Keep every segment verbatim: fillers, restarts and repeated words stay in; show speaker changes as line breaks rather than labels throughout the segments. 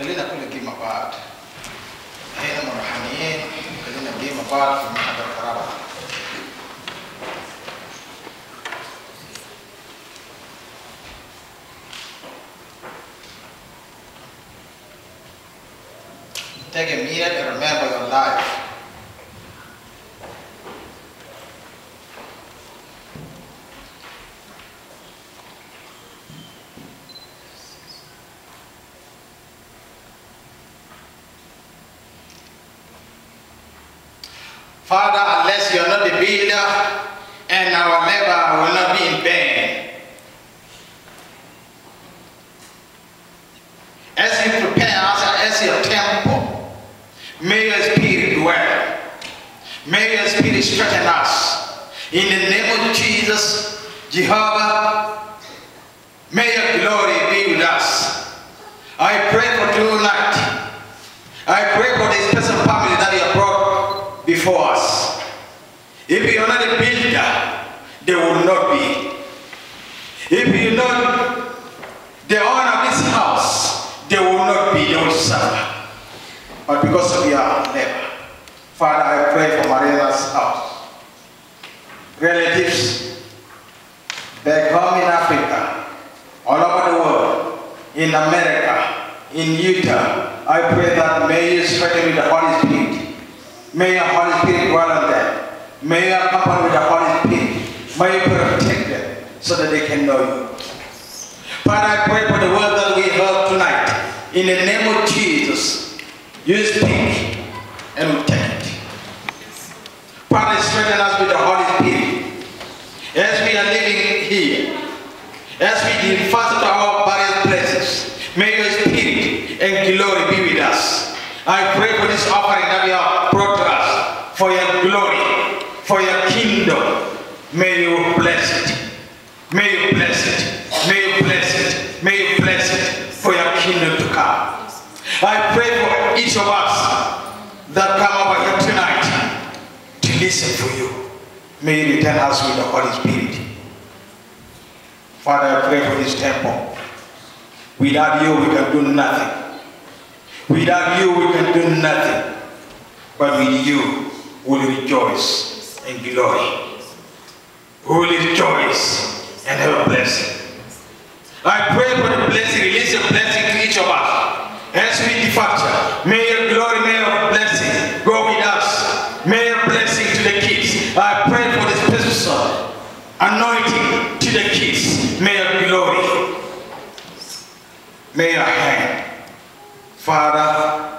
خلينا كل كلمة بعض. هنا مرحمين خلينا كلمة بعض في معهد القرابة. Take a minute and remember your life. Father, unless you are not the builder, and our labor will not be in vain. As you prepare us as your temple, may your spirit dwell. May your spirit strengthen us. In the name of Jesus, Jehovah, may your glory be with us. I pray for tonight. I pray for this special family that you have brought before us. If you are not a builder, they will not be. If you are not the owner of this house, they will not be. They will suffer. But because of your labor, Father, I pray for Mariana's house. Relatives back home in Africa, all over the world, in America, in Utah, I pray that may you strengthen with the Holy Spirit. May your Holy Spirit dwell on them. May you accompany with the Holy Spirit. May you protect them so that they can know you. Father, I pray for the word that we heard tonight. In the name of Jesus, you speak and we take it. Father, strengthen us with the Holy Spirit. As we are living here, as we depart to our various places, may your spirit and glory be with us. I pray for this offering that you have brought to us, for your glory, for your kingdom. May you bless it. May you bless it. May you bless it. May you bless it for your kingdom to come. I pray for each of us that come over here tonight to listen for you. May you return us with the Holy Spirit. Father, I pray for this temple. Without you, we can do nothing. Without you, we can do nothing. But with you, we will rejoice and glory. We will rejoice and have a blessing. I pray for the blessing, release a blessing to each of us. As we depart, may your glory, may your blessing go with us. May your blessing to the kids. I pray for this special anointing to the kids. May your glory, may your hand. Father,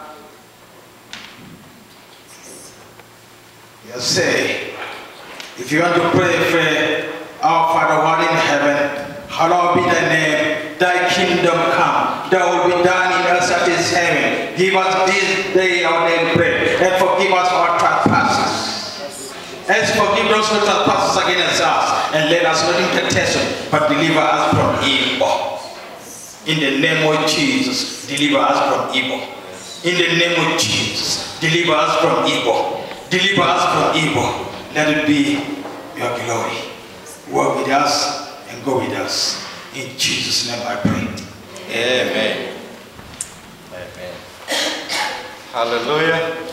you say, if you want to pray, pray, our Father who art in heaven, hallowed be thy name, thy kingdom come, thy will be done in us as it is in heaven. Give us this day our daily bread, and forgive us our trespasses. As forgive those who trespass against us, and let us not into temptation, but deliver us from evil. In the name of Jesus, deliver us from evil. In the name of Jesus, deliver us from evil. Deliver us from evil. Let it be your glory. Work with us and go with us. In Jesus' name I pray.
Amen. Amen. Hallelujah.